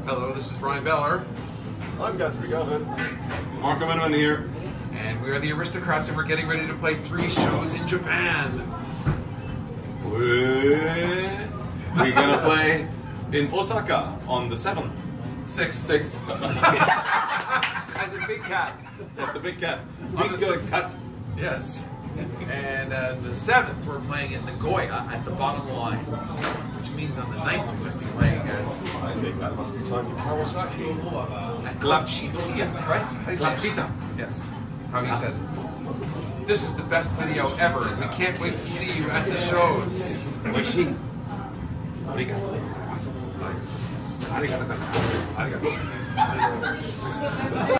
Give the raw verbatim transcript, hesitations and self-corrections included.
Hello, this is Brian Beller. I'm Guthrie Govan. Marco Miniman here. And we are the Aristocrats, and we're getting ready to play three shows in Japan. We're gonna play in Osaka on the seventh. Sixth. Sixth. At the Big Cat. At the Big Cat. On Big the uh, sixth. Cat. Yes. And uh, the seventh, we're playing at Nagoya at the Bottom Line, which means on the ninth we must be playing at... I think that must be time for Kawasaki. At Glapchita, right? How do you say it? Glapchita. Yes. How he says it. This is the best video ever. We can't wait to see you at the shows. Oishi. Arigato. Arigato. Arigato.